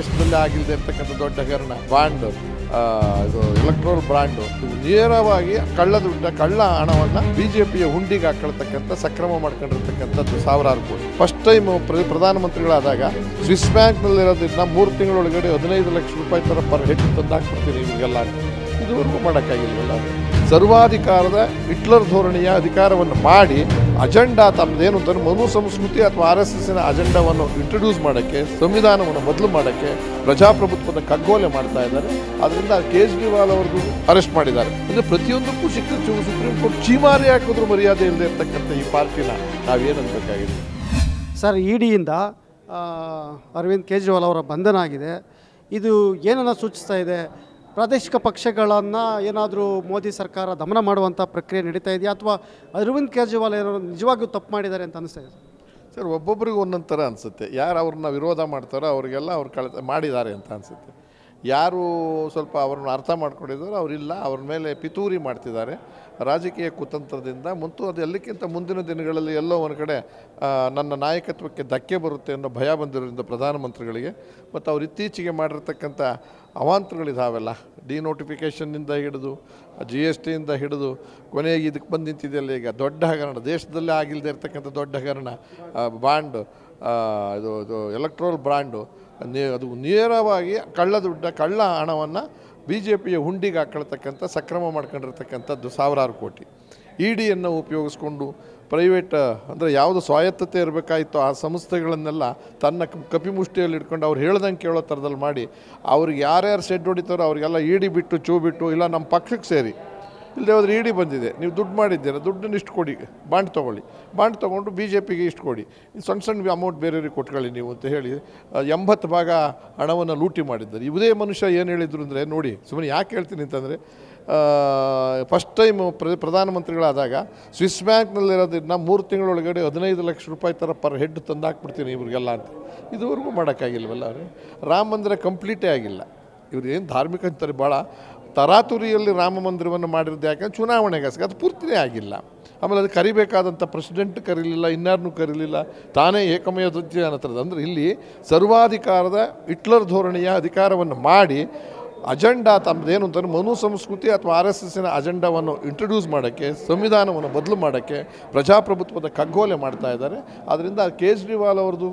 ದೇಶದಲ್ಲೇ ಆಗಿಲ್ಲದೆ ಇರ್ತಕ್ಕಂಥ ದೊಡ್ಡ ಹಗರಣ ಬಾಂಡ್, ಇದು ಎಲೆಕ್ಟ್ರೋಲ್ ಬ್ರಾಂಡು, ನೇರವಾಗಿ ಕಳ್ಳ ಹಣವನ್ನು ಬಿಜೆಪಿಯ ಹುಂಡಿಗೆ ಹಾಕೊಳ್ತಕ್ಕಂಥ ಸಕ್ರಮ ಮಾಡ್ಕೊಂಡಿರ್ತಕ್ಕಂಥದ್ದು ಸಾವಿರಾರು ಕೋಟಿ. ಫಸ್ಟ್ ಟೈಮ್ ಪ್ರಧಾನಮಂತ್ರಿಗಳಾದಾಗ ಸ್ವಿಸ್ ಬ್ಯಾಂಕ್ನಲ್ಲಿರೋದ್ರಿಂದ 3 ತಿಂಗಳೊಳಗಡೆ 15 ಲಕ್ಷ ರೂಪಾಯಿ ಥರ ಪರ್ ಹೆಡ್ ತಂದಾಕ್ಬಿಡ್ತೀನಿ ಇವ್ರಿಗೆಲ್ಲ. ಇದುವರೆಗೂ ಮಾಡೋಕ್ಕಾಗಿಲ್ವಲ್ಲ. ಸರ್ವಾಧಿಕಾರದ ಹಿಟ್ಲರ್ ಧೋರಣೆಯ ಅಧಿಕಾರವನ್ನು ಮಾಡಿ ಅಜೆಂಡಾ ತಮ್ಮದೇನು ಅಂತ ಮನು ಸಂಸ್ಕೃತಿ ಅಥವಾ RSSನ ಅಜೆಂಡಾವನ್ನು ಇಂಟ್ರೊಡ್ಯೂಸ್ ಮಾಡೋಕ್ಕೆ, ಸಂವಿಧಾನವನ್ನು ಬದಲು ಮಾಡೋಕ್ಕೆ, ಪ್ರಜಾಪ್ರಭುತ್ವದ ಕಗ್ಗೋಲೆ ಮಾಡ್ತಾ ಇದ್ದಾರೆ. ಅದರಿಂದ ಕೇಜ್ರಿವಾಲ್ ಅವ್ರದ್ದು ಅರೆಸ್ಟ್ ಮಾಡಿದ್ದಾರೆ. ಅಂದರೆ ಪ್ರತಿಯೊಂದಕ್ಕೂ ಸುಪ್ರೀಂ ಕೋರ್ಟ್ ಚೀಮಾರಿ ಹಾಕಿದ್ರು ಮರ್ಯಾದೆ ಇಲ್ಲದೆ ಇರ್ತಕ್ಕಂಥ ಈ ಪಾರ್ಟಿನ ನಾವೇನನ್ಬೇಕಾಗಿದೆ. ಸರ್, ಇಡಿಯಿಂದ ಅರವಿಂದ್ ಕೇಜ್ರಿವಾಲ್ ಅವರ ಬಂಧನ ಆಗಿದೆ. ಇದು ಏನನ್ನು ಸೂಚಿಸ್ತಾ ಇದೆ? ಪ್ರಾದೇಶಿಕ ಪಕ್ಷಗಳನ್ನು ಏನಾದರೂ ಮೋದಿ ಸರ್ಕಾರ ದಮನ ಮಾಡುವಂಥ ಪ್ರಕ್ರಿಯೆ ನಡೀತಾ ಇದೆಯಾ, ಅಥವಾ ಅರವಿಂದ್ ಕೇಜ್ರಿವಾಲ್ ಏನಾದ್ರು ನಿಜವಾಗಿಯೂ ತಪ್ಪು ಮಾಡಿದ್ದಾರೆ ಅಂತ ಅನಿಸ್ತಾ ಇದೆ? ಸರ್, ಒಬ್ಬೊಬ್ಬರಿಗೂ ಒಂದೊಂದು ಥರ ಅನಿಸುತ್ತೆ. ಯಾರು ಅವ್ರನ್ನ ವಿರೋಧ ಮಾಡ್ತಾರೋ ಅವರಿಗೆಲ್ಲ ಅವ್ರು ಮಾಡಿದ್ದಾರೆ ಅಂತ ಅನಿಸುತ್ತೆ. ಯಾರು ಸ್ವಲ್ಪ ಅವ್ರನ್ನ ಅರ್ಥ ಮಾಡ್ಕೊಂಡಿದ್ದಾರೋ ಅವರಿಲ್ಲ, ಅವ್ರ ಮೇಲೆ ಪಿತೂರಿ ಮಾಡ್ತಿದ್ದಾರೆ ರಾಜಕೀಯ ಕುತಂತ್ರದಿಂದ. ಮತ್ತು ಅದು ಎಲ್ಲಕ್ಕಿಂತ ಮುಂದಿನ ದಿನಗಳಲ್ಲಿ ಎಲ್ಲೋ ಒಂದು ಕಡೆ ನನ್ನ ನಾಯಕತ್ವಕ್ಕೆ ಧಕ್ಕೆ ಬರುತ್ತೆ ಅನ್ನೋ ಭಯ ಬಂದಿರೋದ್ರಿಂದ ಪ್ರಧಾನಮಂತ್ರಿಗಳಿಗೆ, ಮತ್ತು ಅವ್ರು ಇತ್ತೀಚೆಗೆ ಮಾಡಿರ್ತಕ್ಕಂಥ ಅವಾಂತರಗಳಿದಾವೆಲ್ಲ, ಡಿನೋಟಿಫಿಕೇಷನ್ನಿಂದ ಹಿಡಿದು GSTಯಿಂದ ಹಿಡಿದು ಕೊನೆಗೆ ಇದಕ್ಕೆ ಬಂದು ನಿಂತಿದೆಯಲ್ಲ ಈಗ ದೊಡ್ಡ ಹಗರಣ, ದೇಶದಲ್ಲೇ ಆಗಿಲ್ಲದೆ ಇರ್ತಕ್ಕಂಥ ದೊಡ್ಡ ಹಗರಣ ಬಾಂಡ್, ಇದು ಎಲೆಕ್ಟ್ರೋಲ್ ಬ್ರಾಂಡು, ಅದು ನೇರವಾಗಿ ಕಳ್ಳ ಹಣವನ್ನು ಬಿಜೆಪಿಯ ಹುಂಡಿಗೆ ಹಾಕೊಳ್ತಕ್ಕಂಥ ಸಕ್ರಮ ಮಾಡ್ಕೊಂಡಿರ್ತಕ್ಕಂಥದ್ದು ಸಾವಿರಾರು ಕೋಟಿ. ಇಡಿಯನ್ನು ಉಪಯೋಗಿಸ್ಕೊಂಡು ಪ್ರೈವೇಟ್ ಅಂದರೆ ಯಾವುದು ಸ್ವಾಯತ್ತತೆ ಇರಬೇಕಾಯಿತು ಆ ಸಂಸ್ಥೆಗಳನ್ನೆಲ್ಲ ತನ್ನ ಕಪಿಮುಷ್ಟಿಯಲ್ಲಿ ಇಟ್ಕೊಂಡು ಅವ್ರು ಹೇಳ್ದಂಗೆ ಕೇಳೋ ಥರದಲ್ಲಿ ಮಾಡಿ ಅವ್ರಿಗೆ ಯಾರ್ಯಾರು ಸೆಡ್ ಹೊಡಿತಾರೋ ಅವ್ರಿಗೆಲ್ಲ ಇಡಿ ಬಿಟ್ಟು ಚೂ ಬಿಟ್ಟು, ಇಲ್ಲ ನಮ್ಮ ಪಕ್ಷಕ್ಕೆ ಸೇರಿ, ಇಲ್ಲದೆ ಹೋದ್ರೆ ಇಡಿ ಬಂದಿದೆ, ನೀವು ದುಡ್ಡು ಮಾಡಿದ್ದೀರ, ದುಡ್ಡನ್ನು ಇಷ್ಟು ಕೊಡಿ, ಬಾಂಡ್ ತೊಗೊಳ್ಳಿ, ಬಾಂಡ್ ತೊಗೊಂಡು BJPಗೆ ಇಷ್ಟು ಕೊಡಿ, ಸಣ್ಣ ಅಮೌಂಟ್ ಬೇರೆಯವ್ರಿಗೆ ಕೊಟ್ಕೊಳ್ಳಿ ನೀವು ಅಂತ ಹೇಳಿ 80 ಭಾಗ ಹಣವನ್ನು ಲೂಟಿ ಮಾಡಿದ್ದಾರೆ. ಇವುದೇ ಮನುಷ್ಯ ಏನು ಹೇಳಿದ್ರು ಅಂದರೆ, ನೋಡಿ ಸುಮ್ಮನೆ ಯಾಕೆ ಹೇಳ್ತೀನಿ ಅಂತಂದರೆ, ಫಸ್ಟ್ ಟೈಮ್ ಪ್ರಧಾನಮಂತ್ರಿಗಳಾದಾಗ ಸ್ವಿಸ್ ಬ್ಯಾಂಕ್ನಲ್ಲಿರೋದ್ರಿಂದ 3 ತಿಂಗಳೊಳಗಡೆ 15 ಲಕ್ಷ ರೂಪಾಯಿ ಥರ ಪರ್ ಹೆಡ್ ತಂದಾಕ್ಬಿಡ್ತೀನಿ ಇವ್ರಿಗೆಲ್ಲ ಅಂತ. ಇದುವರೆಗೂ ಮಾಡೋಕ್ಕಾಗಿಲ್ವಲ್ಲ. ಅವ್ರಿಗೆ ರಾಮ ಮಂದಿರ ಕಂಪ್ಲೀಟೇ ಆಗಿಲ್ಲ. ಇವ್ರು ಏನು ಧಾರ್ಮಿಕ ಅಂತಾರೆ, ಭಾಳ ತರಾತುರಿಯಲ್ಲಿ ರಾಮ ಮಂದಿರವನ್ನು ಮಾಡಿರೋದು ಯಾಕಂದ್ರೆ ಚುನಾವಣೆಗೋಸ್ಕರ, ಅದು ಪೂರ್ತಿನೇ ಆಗಿಲ್ಲ. ಆಮೇಲೆ ಅದು ಕರಿಬೇಕಾದಂಥ ಪ್ರೆಸಿಡೆಂಟ್ ಕರೀಲಿಲ್ಲ, ಇನ್ಯಾರನ್ನೂ ಕರೀಲಿಲ್ಲ, ತಾನೇ ಏಕಮೇವ ದ್ವಿತೀಯ ಅನ್ನೋದು. ಅಂದರೆ ಇಲ್ಲಿ ಸರ್ವಾಧಿಕಾರದ ಹಿಟ್ಲರ್ ಧೋರಣೆಯ ಅಧಿಕಾರವನ್ನು ಮಾಡಿ ಅಜೆಂಡಾ ತಮ್ಮದೇನು ಅಂತ ಮನು ಸಂಸ್ಕೃತಿ ಅಥವಾ RSSನ ಅಜೆಂಡಾವನ್ನು ಇಂಟ್ರೊಡ್ಯೂಸ್ ಮಾಡೋಕ್ಕೆ, ಸಂವಿಧಾನವನ್ನು ಬದಲು ಮಾಡೋಕ್ಕೆ, ಪ್ರಜಾಪ್ರಭುತ್ವದ ಕಗ್ಗೋಲೆ ಮಾಡ್ತಾ ಇದ್ದಾರೆ. ಆದ್ದರಿಂದ ಕೇಜ್ರಿವಾಲ್ ಅವ್ರದ್ದು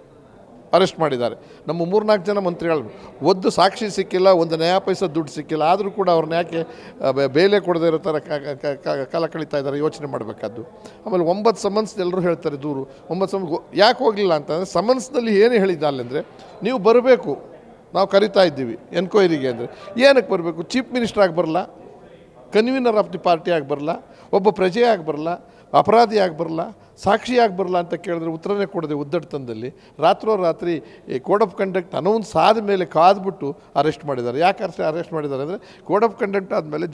ಅರೆಸ್ಟ್ ಮಾಡಿದ್ದಾರೆ. ನಮ್ಮ 3-4 ಜನ ಮಂತ್ರಿಗಳು ಒಂದು ಸಾಕ್ಷಿ ಸಿಕ್ಕಿಲ್ಲ, ಒಂದು ನ್ಯಾಯ ಪೈಸೆ ದುಡ್ಡು ಸಿಕ್ಕಿಲ್ಲ, ಆದರೂ ಕೂಡ ಅವ್ರನ್ನ ಯಾಕೆ ಬೇಲೆ ಕೊಡದೇ ಇರೋ ಥರ ಕಾಲ ಕಳೀತಾ ಇದ್ದಾರೆ, ಯೋಚನೆ ಮಾಡಬೇಕಾದ್ದು. ಆಮೇಲೆ 9 ಸಮನ್ಸ್ ಎಲ್ಲರೂ ಹೇಳ್ತಾರೆ ದೂರು, 9 ಸಮನ್ಸ್ ಯಾಕೆ ಹೋಗಲಿಲ್ಲ ಅಂತಂದರೆ, ಸಮನ್ಸ್ನಲ್ಲಿ ಏನು ಹೇಳಿದ್ದಾಳೆ ಅಂದರೆ, ನೀವು ಬರಬೇಕು, ನಾವು ಕರಿತಾ ಇದ್ದೀವಿ ಎನ್ಕ್ವೈರಿಗೆ ಅಂದರೆ. ಏನಕ್ಕೆ ಬರಬೇಕು? ಚೀಫ್ ಮಿನಿಸ್ಟರ್ ಆಗಿ ಬರಲ್ಲ, ಕನ್ವೀನರ್ ಆಫ್ ದಿ ಪಾರ್ಟಿ ಆಗಿ ಬರಲ್ಲ, ಒಬ್ಬ ಪ್ರಜೆ ಆಗಿ ಬರಲ್ಲ, ಅಪರಾಧಿ ಆಗಿ ಬರಲ್ಲ, ಸಾಕ್ಷಿಯಾಗಿ ಬರಲ್ಲ ಅಂತ ಕೇಳಿದ್ರೆ ಉತ್ತರನೇ ಕೊಡದೆ ಉದ್ದಟತನದಲ್ಲಿ ರಾತ್ರೋರಾತ್ರಿ ಈ ಕೋಡ್ ಆಫ್ ಕಂಡಕ್ಟ್ ಅನೌನ್ಸ್ ಆದಮೇಲೆ ಕಾದ್ಬಿಟ್ಟು ಅರೆಸ್ಟ್ ಮಾಡಿದ್ದಾರೆ. ಯಾಕೆ ಅರೆಸ್ಟ್ ಮಾಡಿದ್ದಾರೆ ಅಂದರೆ, ಕೋಡ್ ಆಫ್ ಕಂಡಕ್ಟ್ ಆದಮೇಲೆ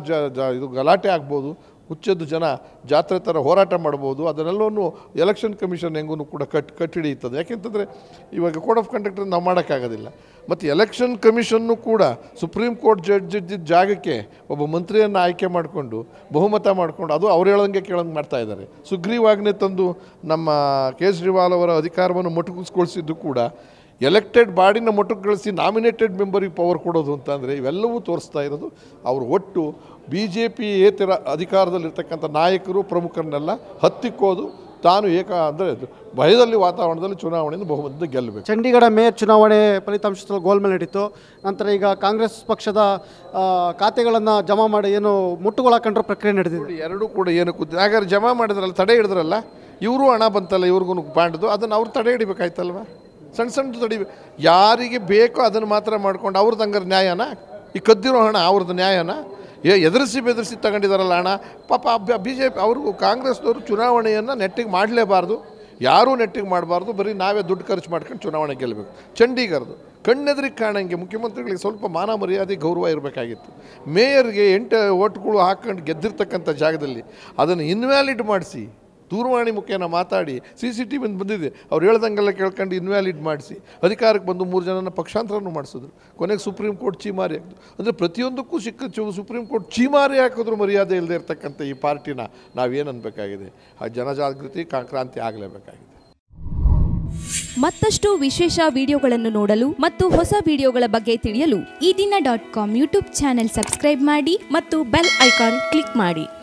ಇದು ಗಲಾಟೆ ಆಗ್ಬೋದು, ಹುಚ್ಚದ್ದು ಜನ ಜಾತ್ರೆ ಥರ ಹೋರಾಟ ಮಾಡ್ಬೋದು, ಅದನ್ನೆಲ್ಲವೂ ಎಲೆಕ್ಷನ್ ಕಮಿಷನ್ ಹೆಂಗೂ ಕೂಡ ಕಟ್ಟಿಡಿಯುತ್ತದೆ. ಯಾಕೆಂತಂದರೆ ಇವಾಗ ಕೋಡ್ ಆಫ್ ಕಂಡಕ್ಟ್ ನಾವು ಮಾಡೋಕ್ಕಾಗೋದಿಲ್ಲ. ಮತ್ತು ಎಲೆಕ್ಷನ್ ಕಮಿಷನ್ನು ಕೂಡ ಸುಪ್ರೀಂ ಕೋರ್ಟ್ ಜಡ್ಜ್ ಇದ್ದಿದ್ದ ಜಾಗಕ್ಕೆ ಒಬ್ಬ ಮಂತ್ರಿಯನ್ನು ಆಯ್ಕೆ ಮಾಡಿಕೊಂಡು ಬಹುಮತ ಮಾಡಿಕೊಂಡು ಅದು ಅವ್ರು ಹೇಳೋಂಗೆ ಕೇಳೋಂಗೆ ಮಾಡ್ತಾಯಿದ್ದಾರೆ. ಸುಗ್ರೀವಾಜ್ಞೆ ತಂದು ನಮ್ಮ ಕೇಜ್ರಿವಾಲ್ ಅವರ ಅಧಿಕಾರವನ್ನು ಮೊಟಕುಗೊಳಿಸಿದ್ದು ಕೂಡ ಎಲೆಕ್ಟೆಡ್ ಬಾಡಿನ ಮೊಟಕುಗೊಳಿಸಿ ನಾಮಿನೇಟೆಡ್ ಮೆಂಬರಿಗೆ ಪವರ್ ಕೊಡೋದು ಅಂತಂದರೆ ಇವೆಲ್ಲವೂ ತೋರಿಸ್ತಾ ಇರೋದು ಅವರು ಒಟ್ಟು BJP ಏತರ ಅಧಿಕಾರದಲ್ಲಿರ್ತಕ್ಕಂಥ ನಾಯಕರು ಪ್ರಮುಖರನ್ನೆಲ್ಲ ಹತ್ತಿಕ್ಕೋದು, ತಾನು ಅಂದರೆ ಭಯದಲ್ಲಿ ವಾತಾವರಣದಲ್ಲಿ ಚುನಾವಣೆಯನ್ನು ಬಹುಮತದಿಂದ ಗೆಲ್ಲಬೇಕು. ಚಂಡೀಗಢ ಮೇಯರ್ ಚುನಾವಣೆ ಫಲಿತಾಂಶದಲ್ಲಿ ಗೋಲ್ಮೇಲ್ ನಡೀತು. ನಂತರ ಈಗ ಕಾಂಗ್ರೆಸ್ ಪಕ್ಷದ ಖಾತೆಗಳನ್ನು ಜಮಾ ಮಾಡಿ ಏನು ಮುಟ್ಟುಗೋಲಾಕೊಂಡ್ರ ಪ್ರಕ್ರಿಯೆ ನಡೆದಿದೆ. ಎರಡೂ ಕೂಡ ಏನು ಕೂತಿದೆ. ಹಾಗಾದ್ರೆ ಜಮಾ ಮಾಡಿದ್ರಲ್ಲ, ತಡೆ ಹಿಡಿದ್ರಲ್ಲ, ಇವರು ಹಣ ಬಂತಲ್ಲ ಇವ್ರಿಗೂ ಬಾಂಡ್ದು, ಅದನ್ನು ಅವ್ರು ತಡೆ ಹಿಡಿಬೇಕಾಯ್ತಲ್ವ. ಸಣ್ಣ ತಡಿಬೇಕು, ಯಾರಿಗೆ ಬೇಕೋ ಅದನ್ನು ಮಾತ್ರ ಮಾಡ್ಕೊಂಡು ಅವ್ರದ್ದು ಹಂಗಾರೆ ನ್ಯಾಯನ? ಈ ಕದ್ದಿರೋ ಹಣ ಅವ್ರದ್ದು ನ್ಯಾಯನ? ಬೆದರಿಸಿ ತಗೊಂಡಿದ್ದಾರಲ್ಲ ಹಣ. ಪಾಪ BJP ಅವ್ರಿಗೂ ಕಾಂಗ್ರೆಸ್ನವರು ಚುನಾವಣೆಯನ್ನು ನೆಟ್ಟಿಗೆ ಮಾಡಲೇಬಾರ್ದು, ಯಾರೂ ನೆಟ್ಟಿಗೆ ಮಾಡಬಾರ್ದು, ಬರೀ ನಾವೇ ದುಡ್ಡು ಖರ್ಚು ಮಾಡ್ಕೊಂಡು ಚುನಾವಣೆ ಗೆಲ್ಲಬೇಕು. ಚಂಡೀಗಢದ್ದು ಕಣ್ಣೆದ್ರಿಗೆ ಕಾಣಂಗೆ ಮುಖ್ಯಮಂತ್ರಿಗಳಿಗೆ ಸ್ವಲ್ಪ ಮಾನ ಮರ್ಯಾದೆ ಗೌರವ ಇರಬೇಕಾಗಿತ್ತು. ಮೇಯರ್ಗೆ 8 ಓಟ್ಗಳು ಹಾಕ್ಕೊಂಡು ಗೆದ್ದಿರ್ತಕ್ಕಂಥ ಜಾಗದಲ್ಲಿ ಅದನ್ನು ಇನ್ವ್ಯಾಲಿಡ್ ಮಾಡಿಸಿ, ದೂರವಾಣಿ ಮುಖೇನ ಮಾತಾಡಿ, CCTV ಬಂದಿದೆ, ಅವ್ರು ಹೇಳ್ದಂಗೆಲ್ಲ ಕೇಳ್ಕೊಂಡು ಇನ್ವ್ಯಾಲಿಡ್ ಮಾಡಿಸಿ ಅಧಿಕಾರಕ್ಕೆ ಬಂದು 3 ಜನನ ಪಕ್ಷಾಂತರನೂ ಮಾಡಿಸಿದ್ರು. ಕೊನೆಗೆ ಸುಪ್ರೀಂ ಕೋರ್ಟ್ ಚೀಮಾರಿ ಹಾಕಿದ್ರು. ಅಂದರೆ ಪ್ರತಿಯೊಂದಕ್ಕೂ ಸುಪ್ರೀಂ ಕೋರ್ಟ್ ಚೀಮಾರಿ ಹಾಕಿದ್ರು ಮರ್ಯಾದೆ ಇಲ್ಲದೆ ಇರ್ತಕ್ಕಂಥ ಈ ಪಾರ್ಟಿನ ನಾವೇನು ಅನ್ಬೇಕಾಗಿದೆ? ಆ ಜನಜಾಗೃತಿ ಕ್ರಾಂತಿ ಆಗಲೇಬೇಕಾಗಿದೆ. ಮತ್ತಷ್ಟು ವಿಶೇಷ ವಿಡಿಯೋಗಳನ್ನು ನೋಡಲು ಮತ್ತು ಹೊಸ ವಿಡಿಯೋಗಳ ಬಗ್ಗೆ ತಿಳಿಯಲು ಈ ದಿನ .com ಯೂಟ್ಯೂಬ್ ಚಾನೆಲ್ ಸಬ್ಸ್ಕ್ರೈಬ್ ಮಾಡಿ ಮತ್ತು ಬೆಲ್ ಐಕಾನ್ ಕ್ಲಿಕ್ ಮಾಡಿ.